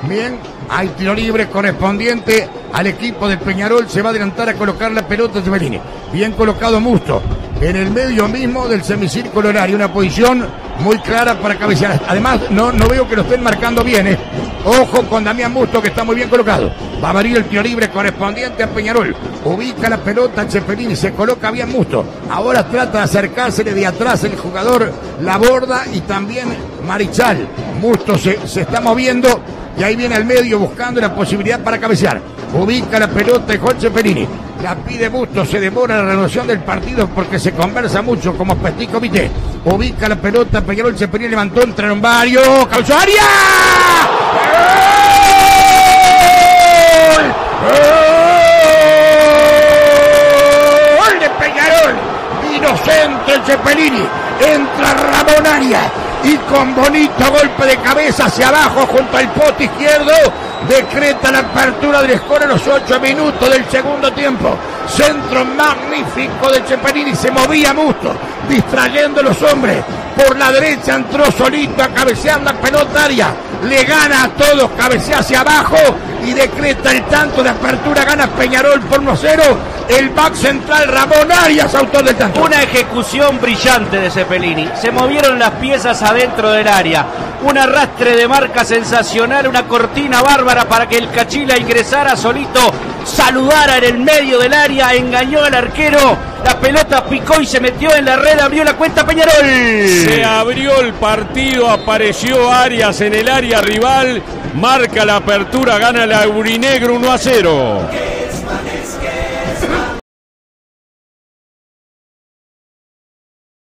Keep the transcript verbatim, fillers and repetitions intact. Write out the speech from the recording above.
Bien, hay tiro libre correspondiente al equipo del Peñarol. Se va a adelantar a colocar la pelota Cepelini. Bien colocado Musto. En el medio mismo del semicírculo horario. Una posición muy clara para cabecear. Además, no, no veo que lo estén marcando bien. ¿eh? Ojo con Damián Musto, que está muy bien colocado. Va a venir el tiro libre correspondiente a Peñarol. Ubica la pelota Cepelini. Se coloca bien Musto. Ahora trata de acercársele de atrás el jugador Laborda y también Marichal. Musto se, se está moviendo. Y ahí viene al medio buscando la posibilidad para cabecear. Ubica la pelota y Juan Cepelini. La pide Busto, se demora la renovación del partido porque se conversa mucho como Petit Comité. Ubica la pelota, Peñarol, Cepelini levantó, entraron varios. ¡Cabezó área! ¡Gol! ¡Gol de Peñarol! Inocente el Cepelini. Entra Ramón Arias. Y con bonito golpe de cabeza hacia abajo junto al poste izquierdo, decreta la apertura del score a los ocho minutos del segundo tiempo. Centro magnífico de Cepelini, se movía Musto, distrayendo a los hombres. Por la derecha entró solito a cabecear la pelota área. Le gana a todos, cabecea hacia abajo y decreta el tanto de apertura. Gana Peñarol por uno a cero. El back central Ramón Arias, autor del tanto. Una ejecución brillante de Cepelini. Se movieron las piezas adentro del área. Un arrastre de marca sensacional, una cortina bárbara para que el Cachila ingresara solito, saludara en el medio del área, engañó al arquero. La pelota picó y se metió en la red, abrió la cuenta Peñarol. Se abrió el partido, apareció Arias en el área rival, marca la apertura, gana la Aurinegro uno a cero.